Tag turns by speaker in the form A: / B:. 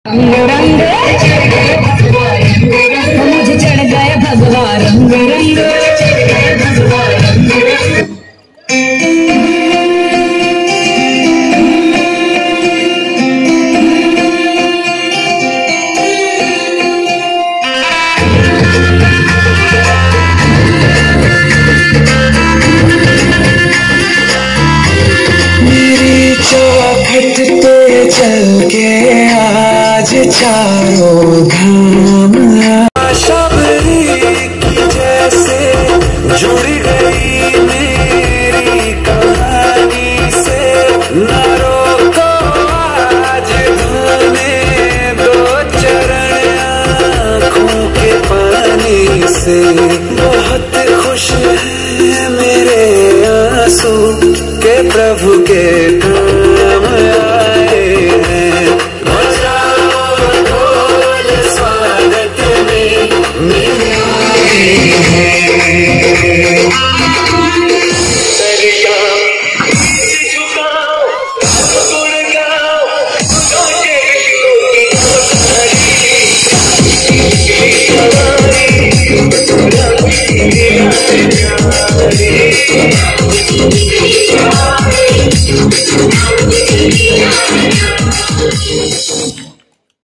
A: रंग रंग मुझे चढ़ गए भगवा रंग रंग।
B: मेरी चौखट पे चल के आज चारों धाम शबरी की जैसे जुड़ गई मेरी कहानी से। न रोको आज धोने दो चरण आँखों के पानी से। बहुत खुश है मेरे आंसू के प्रभु के काम आए हैं। बजाओ ढोल स्वागत में
C: Thank you.